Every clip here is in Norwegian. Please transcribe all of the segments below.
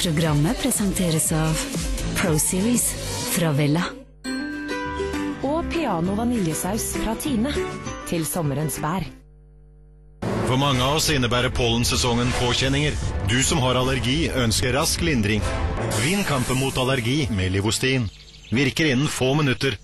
Programmet presenteres av Pro Series fra Vella. Og piano vaniljesaus fra Tine til sommerens bær. For mange av oss innebærer pollensesongen påkjenninger. Du som har allergi ønsker rask lindring. Vinn kampen mot allergi med Livostin. Virker innen få minutter.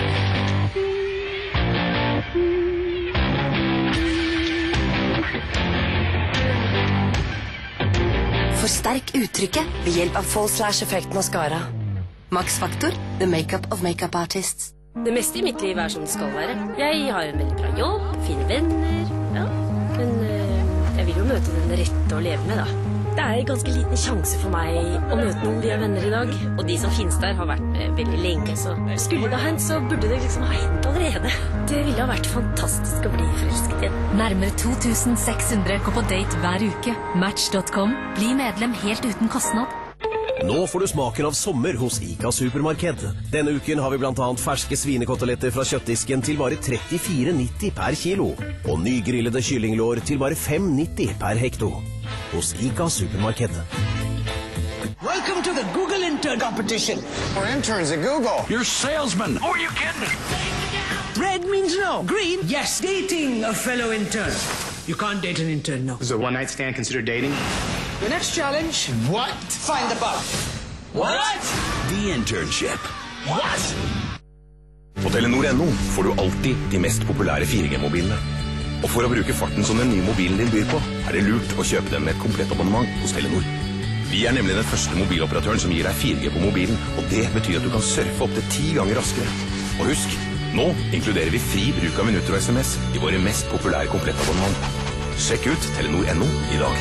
Forsterk uttrykket ved hjelp av False Lash Effect Mascara. Max Factor, the makeup of makeup artists. Det meste i mitt liv som det skal være. Jeg har en veldig bra jobb, fine venner, ja. Men jeg vil jo møte den rette å leve med, da. Det en ganske liten sjanse for meg å møte noen vi venner i dag. Og de som finnes der har vært med veldig lenge, så skulle det ha hendt, så burde det liksom ha hendt allerede. Det ville ha vært fantastisk å bli forelsket igjen. Nærmere 2600 går på date hver uke. Match.com. Bli medlem helt uten kostnad. Nå får du smaken av sommer hos ICA Supermarked. Denne uken har vi blant annet ferske svinekoteletter fra kjøttdisken til bare 34,90 per kilo. Og nygrillede kyllinglår til bare 5,90 per hekto. Hos ICA Supermarked. Welcome to the Google Intern Competition. We're interns at Google. You're salesmen. Oh, you kidding? Red means no. Green, yes. Dating a fellow intern. You can't date an intern, no. Is a one-night stand considered dating? The next challenge. What? Find the bug. What? The internship. What? På Telenor.no får du alltid de mest populære 4G-mobilene. Og for å bruke farten som den nye mobilen din byr på, det lurt å kjøpe den med et komplett abonnement hos Telenor. Vi nemlig den første mobiloperatøren som gir deg 4G på mobilen, og det betyr at du kan surfe opp til 10 ganger raskere. Og husk, nå inkluderer vi fri bruk av minutter og SMS i våre mest populære komplettabonnement. Sjekk ut Telenor.no i dag.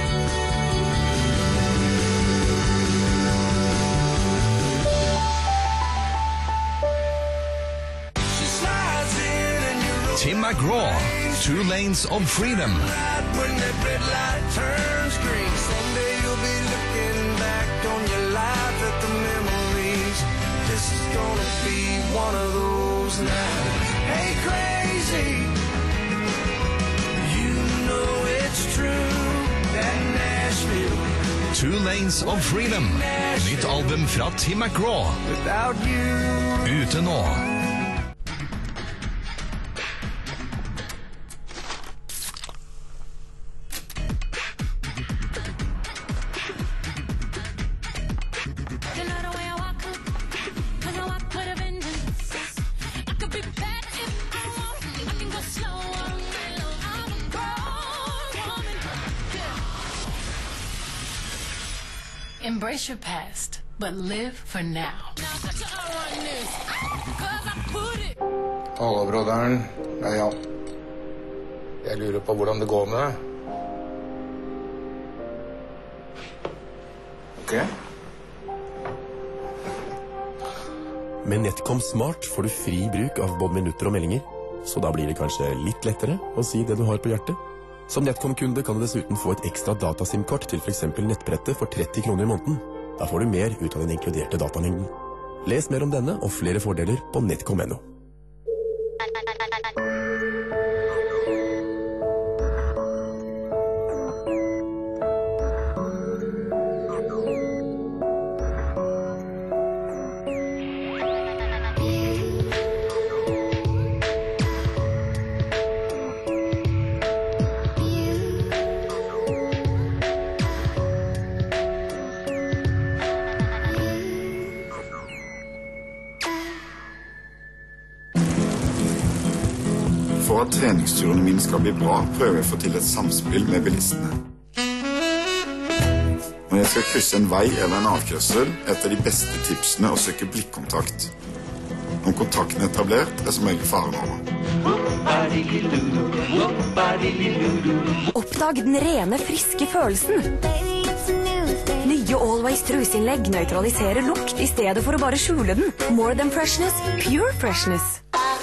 Tim McGraw, 2 Lanes of Freedom. When that red light turns green, someday you'll be looking back on your life at the memories. This is gonna be one of those nights. Hey crazy, you know it's true, that Nashville. 2 Lanes of Freedom. Nytt album fra Tim McGraw. Without you. Ute nå. Embrace your past, but live for now. Hallo, broderen. Det Jan. Jeg lurer på hvordan det går med deg. Ok. Med Netcom Smart får du fri bruk av både minutter og meldinger, så da blir det kanskje litt lettere å si det du har på hjertet. Som Netcom-kunde kan du dessuten få et ekstra datasim-kort til for eksempel nettbrettet for 30 kroner i måneden. Da får du mer ut av den inkluderte datamengden. Les mer om denne og flere fordeler på netcom.no. For at treningsturene mine skal bli bra, prøver jeg å få til et samspill med bilistene. Når jeg skal krysse en vei eller en avkjørsel, et av de beste tipsene å søke blikkontakt. Om kontakten er etablert, som regel faren over. Oppdag den rene, friske følelsen. Nye Always trusinnlegg nøytraliserer lukt i stedet for å bare skjule den. More than freshness, pure freshness.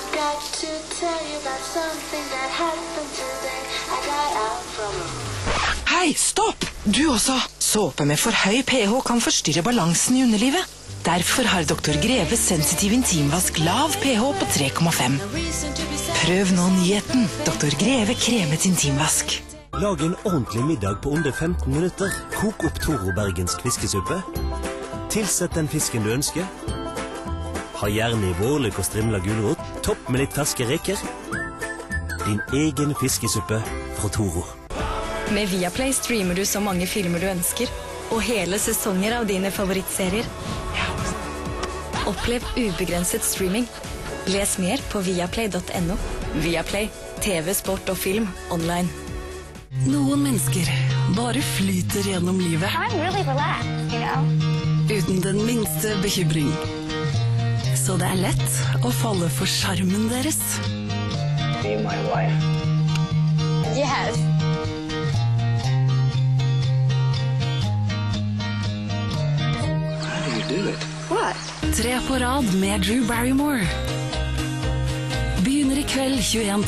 Hei, stopp! Du også. Såpe med for høy pH kan forstyrre balansen i underlivet. Derfor har Dr. Greve sensitiv intimvask lav pH på 3,5. Prøv nå nyheten. Dr. Greve kremet intimvask. Lag en ordentlig middag på under 15 minutter. Kok opp Toro bergensk fiskesuppe. Tilsett den fisken du ønsker. Ha gjerne i vårløk og strimla gulrot. Topp med litt ferske reker. Din egen fiskesuppe fra Toro. Med Viaplay streamer du så mange filmer du ønsker, og hele sesonger av dine favorittserier. Opplev ubegrenset streaming. Les mer på viaplay.no. Viaplay, TV, sport og film online. Noen mennesker bare flyter gjennom livet. Uten den minste bekymring. Så det er lett å falle for sjarmen deres. Be my wife. Yes. How do you do it? What? 3 på rad med Drew Barrymore. Begynner i kveld 21.